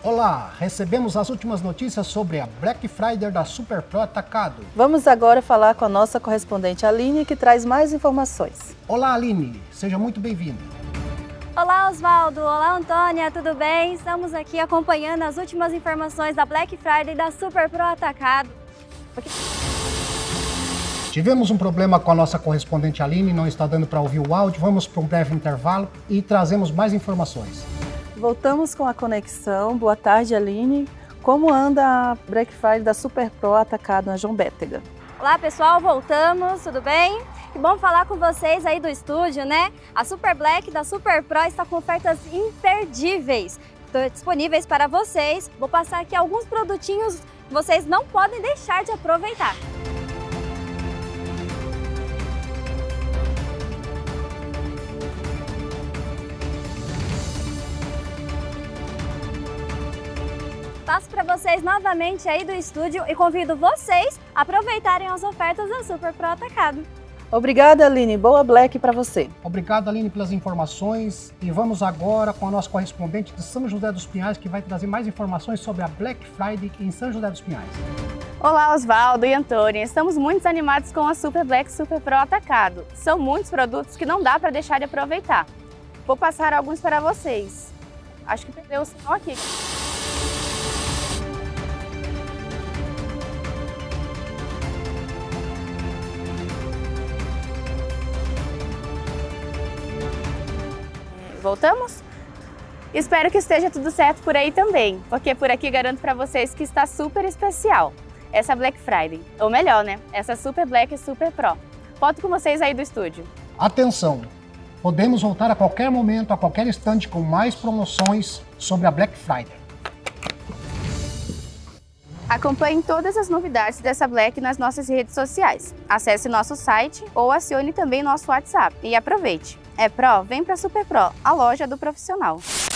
Olá, recebemos as últimas notícias sobre a Black Friday da Super Pro Atacado. Vamos agora falar com a nossa correspondente Aline, que traz mais informações. Olá, Aline, seja muito bem-vinda. Olá, Osvaldo. Olá, Antônia, tudo bem? Estamos aqui acompanhando as últimas informações da Black Friday da Super Pro Atacado. Tivemos um problema com a nossa correspondente Aline, não está dando para ouvir o áudio. Vamos para um breve intervalo e trazemos mais informações. Voltamos com a conexão. Boa tarde, Aline. Como anda a Black Friday da Super Pro Atacado na João Bétega? Olá, pessoal, voltamos, tudo bem? Que bom falar com vocês aí do estúdio, né? A Super Black da Super Pro está com ofertas imperdíveis, disponíveis para vocês. Vou passar aqui alguns produtinhos que vocês não podem deixar de aproveitar. Passo para vocês novamente aí do estúdio e convido vocês a aproveitarem as ofertas da Super Pro Atacado. Obrigada, Aline. Boa Black para você. Obrigado, Aline, pelas informações. E vamos agora com a nossa correspondente de São José dos Pinhais, que vai trazer mais informações sobre a Black Friday em São José dos Pinhais. Olá, Osvaldo e Antônia. Estamos muito animados com a Super Black Super Pro Atacado. São muitos produtos que não dá para deixar de aproveitar. Vou passar alguns para vocês. Acho que perdeu o sinal aqui. Voltamos? Espero que esteja tudo certo por aí também, porque por aqui garanto para vocês que está super especial essa Black Friday. Ou melhor, né? Essa Super Black Super Pro. Volto com vocês aí do estúdio. Atenção! Podemos voltar a qualquer momento, a qualquer instante, com mais promoções sobre a Black Friday. Acompanhe todas as novidades dessa Black nas nossas redes sociais. Acesse nosso site ou acione também nosso WhatsApp. E aproveite! É Pro? Vem pra Super Pro, a loja do profissional.